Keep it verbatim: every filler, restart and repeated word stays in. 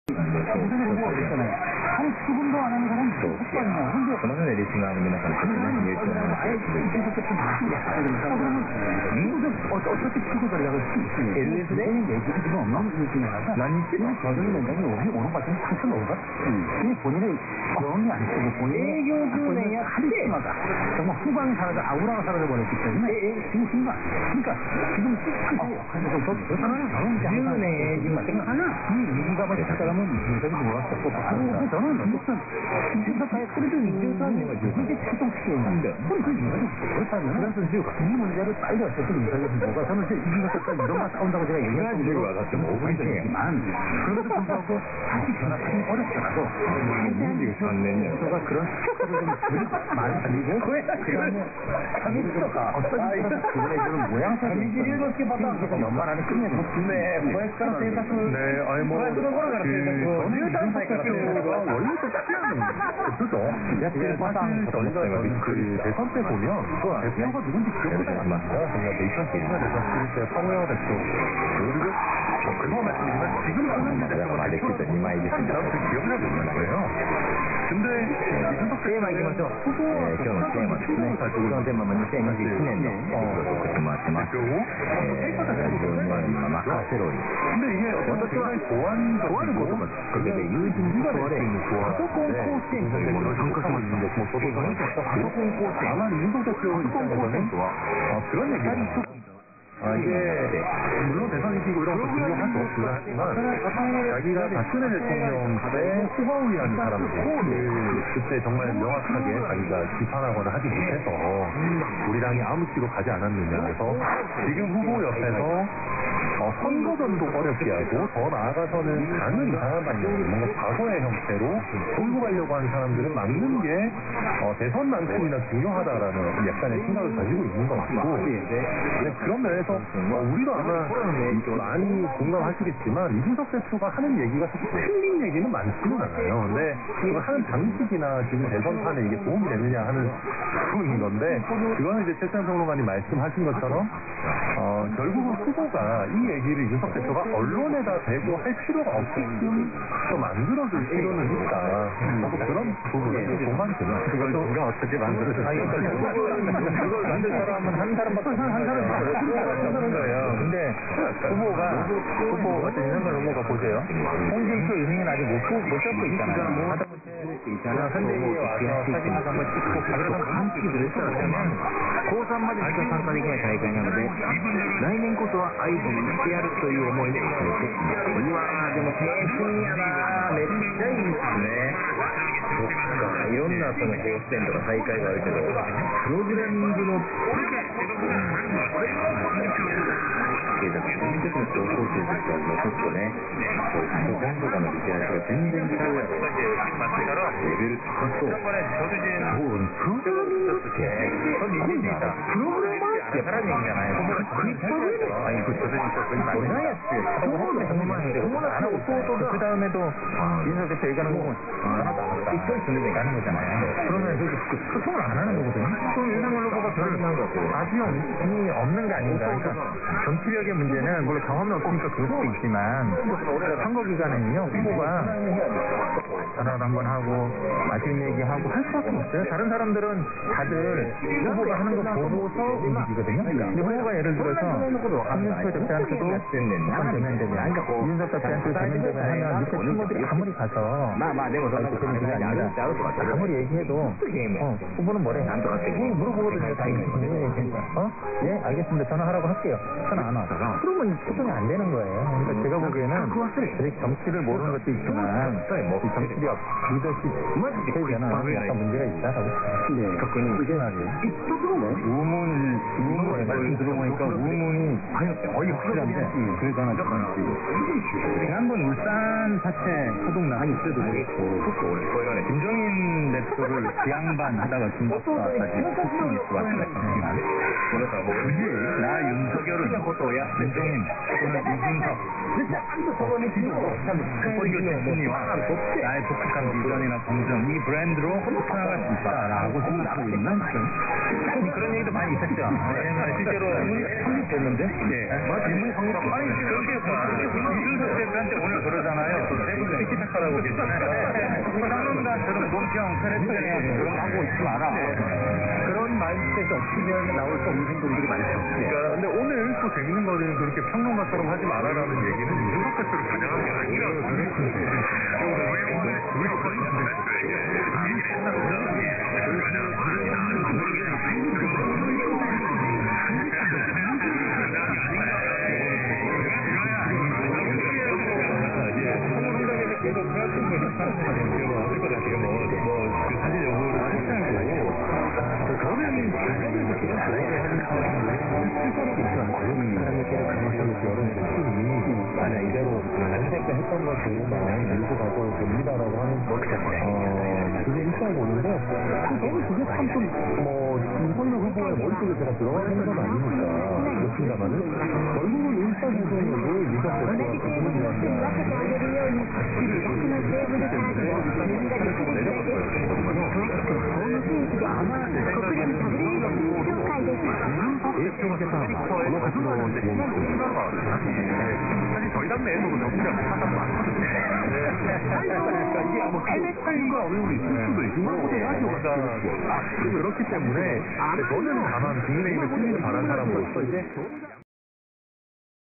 한 십 분도 안 하는 사람이 そうですよ。このようなリスナーの皆さんにとってね、身内の話を続いて。 어차피 친구들이 하고 엘에스で何言ってんの저들이 맨날 여기 오는 것 같으면 상처 넣어봐. 그냥 본인의 경험이 안 쓰고 본인의 営業10年やって 카리스마가 정말 후광이 사라져 아우라가 사라져버렸기 때문에 지금 순간 그러니까 지금 じゅうねん営業して하나 이 위기감을 찾아가면 인생이 몰았었고 그리고 저는 무슨 신사까지 그래도 인생이 이게 최종시기인데 그런 이유가 그렇다면 이 문제를 빨리 어쨌든 인생에서 뭐가 저는 이제 이기겠다 이런만 싸운다고 제가 얘기했던 게 아니지만 그래도 불구하고 다시 변화하기 어렵더라도 이십삼 년이요. 그런 스토리를 좀 많이 달리고 그 다음에 어떤 그분의 모양새를 이렇게 연말 안에 끝내는 네, 뭐였을까 생각을 네, 아니 뭐 그, 저는 이준석 대표가 원래도 취하는 그죠? 사실 저희가 그 대선 때 보면 대표가 누군지 기억도 안 나요. 저희가 이천십사 대선 치를 때 황우영 대표 그리고 그거 말씀드리면 지금 하는 대표가 대표라고 그 기억을 하고 있는 거예요. 근데 이준석 テーマいきましょう。えー、今日のテーマですね。今日のテーマもにせんにじゅういちねんのエピソードを送ってもらってます。えー、ラジオネームマカセロリ。私はとあることがきっかけで友人に誘われ、パソコン甲子園というものに参加しました。パソコン甲子園。 아마 이준석 대표 입장에서는 그런 얘기를 아, 이게, 물론 대선 이기고 이런 것도 중요할 수 없긴 하지만, 자기가 박근혜 대통령 때 후보위라는 사람들, 그때 정말 명확하게 자기가 비판하거나 하지 못해서, 우리 당이 아무 치고 가지 않았느냐 해서, 지금 후보 옆에서, 어, 선거전도 어렵게 하고, 더 나아가서는 당을 이상한 방향으로, 뭔가 과거의 형태로 끌고 가려고 하는 사람들을 막는 게, 어, 대선만큼이나 중요하다라는 약간의 생각을 가지고 있는 것 같고, 네, 그런 면에서 어, 우리도 아마 많이 공감하시겠지만 이준석 대표가 하는 얘기가 사실 틀린 얘기는 많지는 않아요. 근데 그걸 하는 방식이나 지금 대선판에 이게 도움이 되느냐 하는 부분인 건데 그거는 이제 최찬 평론가님 말씀하신 것처럼 어, 결국은 후보가 이 얘기를 이준석 대표가 언론에다 대고 할 필요가 없게끔 또 만들어줄 필요는 있다. 뭐 그런 부분은 공감이 되면 그걸 누가 어떻게 만들어줬어요? 그걸 만들 사람은 한 사람밖에 한 사람밖에 거예요. 근데 후보가 후보 어떤 윤석열 후보가 보세요. 홍준표 유승민 아직 못, 못 잡고 있잖아요. 하다못해 현대에 와서 사진 한번 찍고 그래서 한끼를 했잖아요. 고삼まで しか参加できない大会なので来年こそはアイドルにしてやるという思いでされています。うわーでも青春やなーめっちゃいいっすね。そっかいろんなその甲子園とか大会があるけどプログラミングのうんだからその時の高校生たちはもうちょっとねそうパソコンとかのリテラシーが全然違うやろレベル高そうそうプログラミングってすごいなプログラマーってからねんじゃないのクリップ上でああいうことでこれ何やってそうだよあの弟が福田梅と銀座で映画の部門一緒に住んでて가는 거잖아요. 그러면 저기 소통을 안 하는 거거든요. 그럼 윤석열 후보가 별 아쉬움이 없는 게 아닌가. 그러니까 정치력의 문제는 물론 경험이 없으니까 그럴 수도 있지만 선거 기간에는요 후보가 전화를 한번 하고 맛있는 얘기하고 할 수밖에 없어요. 다른 사람들은 다들 후보가 하는 거 보고서 움직이거든요. 근데 후보가 예를 들어서 한민표 대표한테도 어떤 대면대면 이준석 대표한테 대면대면 하면 밑에 친구들이 아무리 가서 그게 아니라 아무리 얘기해도 어, 후보는 뭐래? 물어보거든요. 어? 예? 알겠습니다. 전화하라고 할게요. 전화 안 와. 그러면 소통이 안 되는 거예요. 그러니까 제가 보기에는 되게 정치를 모르는 것도 있지만 이 정치력, 리더십 체제는 약간 문제가 있다라고 네. 그거는 이게 말이에요. 우문이 우문에 말씀 들어보니까 우문이 거의 확실한데 그래도 하나 주문지 지난번 울산 사태 소동난 때도 그렇고 김종인 대표를 지양반 하다가 중국과까지 폭풍이 들어왔습니다. 굳이 나 윤석열은 김종인 또는 이준석 그리고 대통령과 나의 독특한 비전이나 공정 이 브랜드로 살아갈 수 있다라고 생각하고 있는 그런 얘기도 많이 있었죠. 네. 아니, 실제로 확립됐는데? 예. 맞아, 인물이 확립. 아니 그렇게 이준석 대표한테 오늘 그러잖아요. 대부분 티키타카라고 계시잖아요. 평론가처럼 논평, 페레스에 그런 거 하고 있지 마라. 그런 마인드셋이 없으면 나올 수 없는 행동들이 많죠. 그러니까 근데 오늘 또 재밌는 거는 그렇게 평론가처럼 하지 말아라는 얘기는 이준석 대표를 겨냥한 게 아니라고 계속 프라이팬을 하는 거 어떨 것 같아요. 뭐, 뭐, 그 사실 여부를 확인하고. 저는 주변에서 그런 좋아하는 사람이 사람을 때릴 가능성이 여론의 힘이 만약 이대로 안됐다 했던 것 정도만 밀고 가고 됩니다라고 하는 어, 그게 있다고 보는데 저는 그게 참 좀 뭐 윤석열 후보의 머릿속에 제가 들어가는 건 아니니까 그렇습니다만은 결국은 일사후보로 유석 대표가 그분을 위한 사실 저희 당내에서도 정치가 못한다고 많거든요. 이게 뭐 가 어느 정도 있을 수도 있고 그러니까 그렇기 때문에 저는 다만 국민의힘의 승리를 바란 사람으로서 이제